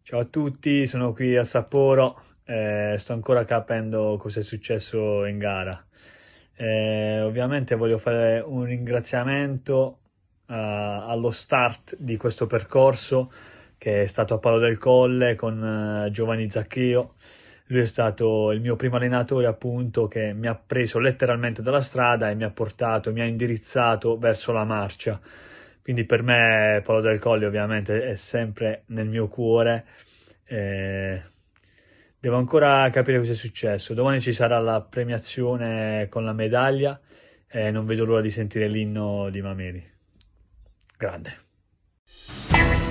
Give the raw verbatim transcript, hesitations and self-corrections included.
Ciao a tutti, sono qui a Sapporo, eh, sto ancora capendo cosa è successo in gara. Eh, ovviamente voglio fare un ringraziamento eh, allo start di questo percorso che è stato a Palo del Colle con eh, Giovanni Zacchio. Lui è stato il mio primo allenatore, appunto, che mi ha preso letteralmente dalla strada e mi ha portato, mi ha indirizzato verso la marcia. Quindi per me Palo del Colle ovviamente è sempre nel mio cuore. Eh, Devo ancora capire cosa è successo. Domani ci sarà la premiazione con la medaglia e non vedo l'ora di sentire l'inno di Mameli. Grande.